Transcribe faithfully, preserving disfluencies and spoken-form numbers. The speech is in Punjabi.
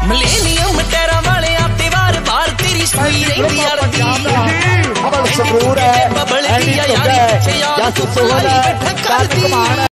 ਮਲੇਨੀਅਮ ਟੈਰਾਂ ਵਾਲੇ ਆਤੇ ਵਾਰ ਵਾਰ ਤੇਰੀ ਸੂਈ ਰਹਿੰਦੀ ਅੜਦੀ ਅਬਲ ਸਬੂਰ ਹੈ ਬਬਲ ਦੀ ਯਾਰੀ ਪਿੱਛੇ ਯਾਰ ਤੂੰ ਫਲਾਈ ਬੈਠਾ ਕਰਦੀ